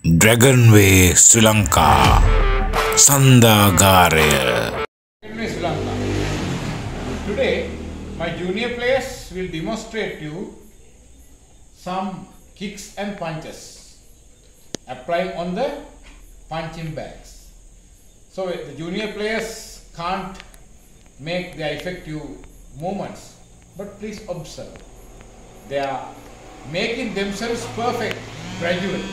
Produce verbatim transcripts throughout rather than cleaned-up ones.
Dragonway Sri Lanka Sandagaraya. Dragonway Sri Lanka. Today my junior players will demonstrate you some kicks and punches applying on the punching bags. So the junior players can't make their effective movements, but please observe. They are making themselves perfect gradually.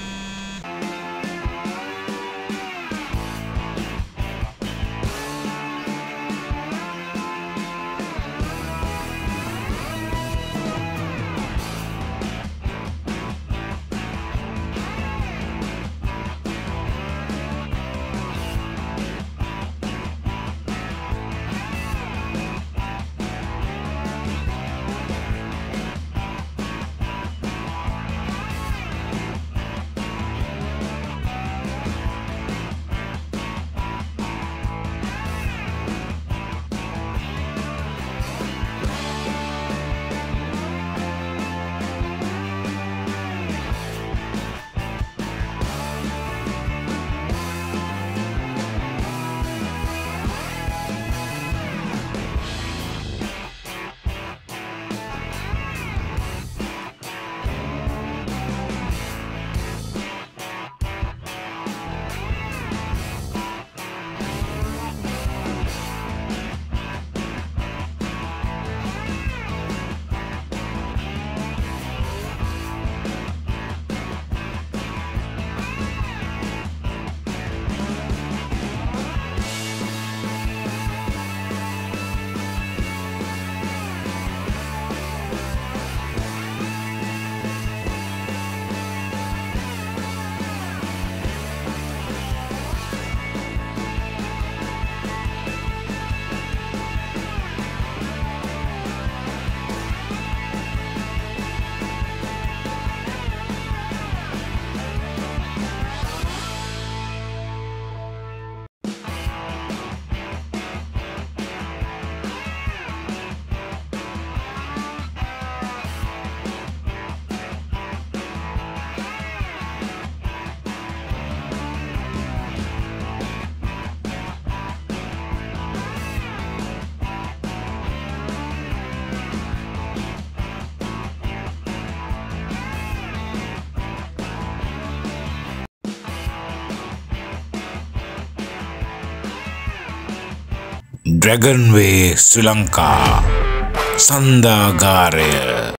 Dragonway Sri Lanka Sandagaraya.